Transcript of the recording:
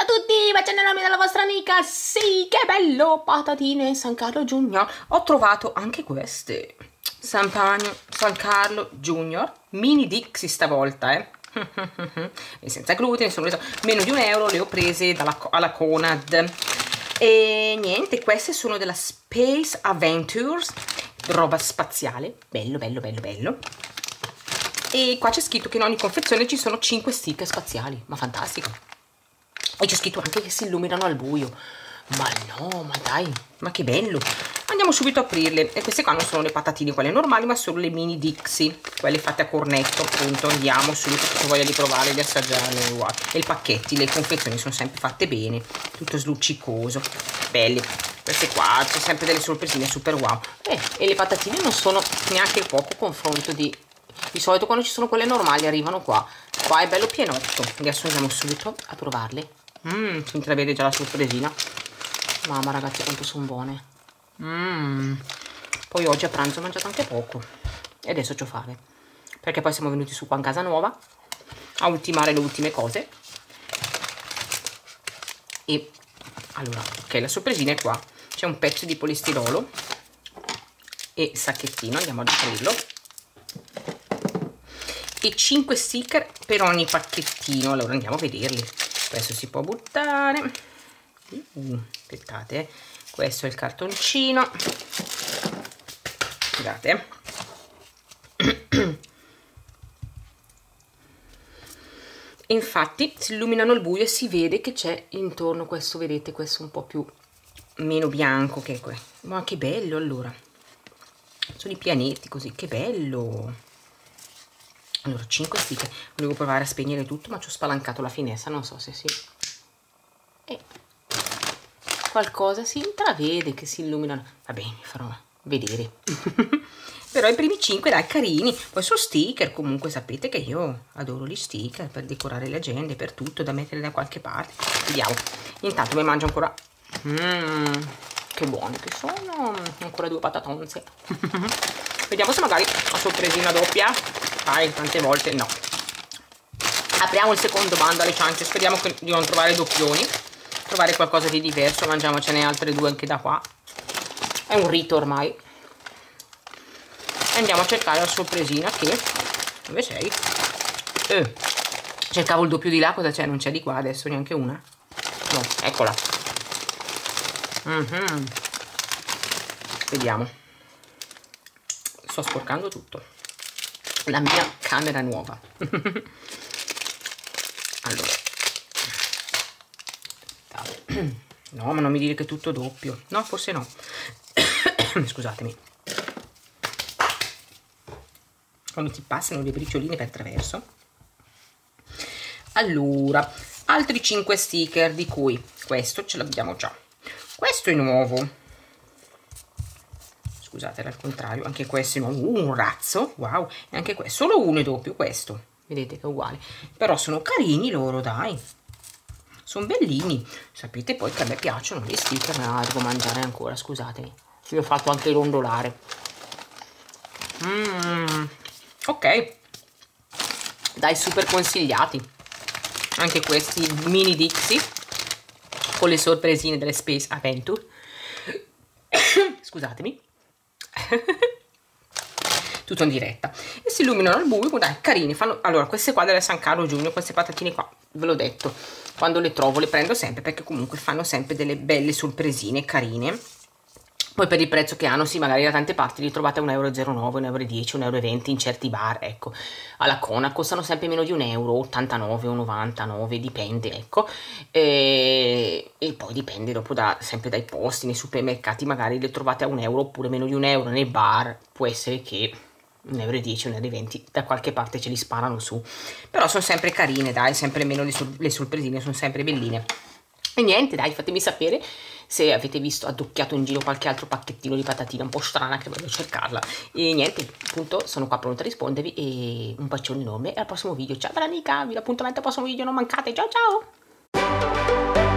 tutti, baciando nome della vostra amica. Sì, che bello, patatine San Carlo Junior. Ho trovato anche queste San Carlo Junior mini Dixie stavolta, e senza glutine, sono presa meno di €1, le ho prese alla Conad. E niente, queste sono della Space Adventures, roba spaziale, bello bello bello bello. E qua c'è scritto che in ogni confezione ci sono 5 sticker spaziali, ma fantastico. E c'è scritto anche che si illuminano al buio. Ma no, ma dai, ma che bello. Andiamo subito a aprirle. E queste qua non sono le patatine, quelle normali, ma sono le mini Dixie, quelle fatte a cornetto, appunto. Andiamo subito, se voglia di provare, di assaggiarle. Wow. E i pacchetti, le confezioni sono sempre fatte bene, tutto sluccicoso, belli. Queste qua, c'è sempre delle sorpresine super wow. E le patatine non sono neanche poco confronto di solito quando ci sono quelle normali arrivano qua. Qua è bello pienotto. Adesso andiamo subito a provarle. Si intravede già la sorpresina. Mamma ragazzi, quanto sono buone. Poi oggi a pranzo ho mangiato anche poco e adesso c'ho fame, perché poi siamo venuti su qua in casa nuova a ultimare le ultime cose. E allora, ok, la sorpresina è qua. C'è un pezzo di polistirolo e sacchettino, andiamo ad aprirlo, e 5 sticker per ogni pacchettino. Allora andiamo a vederli. Questo si può buttare. Aspettate, questo è il cartoncino, guardate. Infatti si illuminano al buio e si vede che c'è intorno questo, vedete, questo un po' più meno bianco che è questo. Ma che bello, allora sono i pianeti così, che bello. Allora 5 sticker, volevo provare a spegnere tutto ma ci ho spalancato la finestra, non so se si... qualcosa si intravede che si illuminano. Va bene, farò vedere. Però i primi 5 dai, carini. Poi sono sticker, comunque sapete che io adoro gli sticker per decorare le agende, per tutto, da mettere da qualche parte. Vediamo. Intanto mi mangio ancora. Che buoni che sono. Ancora 2 patatonze. Vediamo se magari ho sorpresina doppia. Dai, tante volte no. Apriamo il secondo bando alle ciance, speriamo di non trovare doppioni, trovare qualcosa di diverso. Mangiamocene altre 2 anche da qua, è un rito ormai. E andiamo a cercare la sorpresina, che dove sei? Cercavo il doppio di là, cosa c'è? Non c'è di qua adesso neanche una. No, eccola. Vediamo, sto sporcando tutto, la mia camera nuova. Allora, no, ma non mi dire che è tutto doppio. No, forse no. Scusatemi. Quando ti passano le bricioline per traverso. Allora, altri 5 sticker, di cui questo ce l'abbiamo già. Questo è nuovo. Scusate, era al contrario. Anche questo è nuovo. Un razzo. Wow. E anche questo. Solo uno è doppio, questo. Vedete che è uguale. Però sono carini loro, dai. Sono bellini. Sapete poi che a me piacciono gli sticker, ma devo mangiare ancora, scusatemi. Vi ho fatto anche rondolare. Ok. Dai, super consigliati. Anche questi mini Dixie con le sorpresine delle Space Adventure. Scusatemi. Tutto in diretta. E si illuminano al buio, dai, carini. Fanno... Allora, queste qua delle San Carlo Junior, queste patatine qua, ve l'ho detto, quando le trovo le prendo sempre, perché comunque fanno sempre delle belle sorpresine carine. Poi per il prezzo che hanno, sì, magari da tante parti li trovate a €1,09, €1,10, €1,20 in certi bar, ecco. Alla Cona costano sempre meno di €1, 89 o 99, dipende, ecco. E poi dipende dopo sempre dai posti, nei supermercati magari le trovate a €1 oppure meno di €1, nei bar può essere che €1,10, €1,20, da qualche parte ce li sparano su. Però sono sempre carine, dai, sempre meno le sorpresine, sono sempre belline. E niente, dai, fatemi sapere se avete visto, addocchiato in giro qualche altro pacchettino di patatine un po' strana, che voglio cercarla. E niente, appunto, sono qua pronta a rispondervi e un bacione enorme e al prossimo video. Ciao bella amica, vi do appuntamento al prossimo video, non mancate, ciao ciao!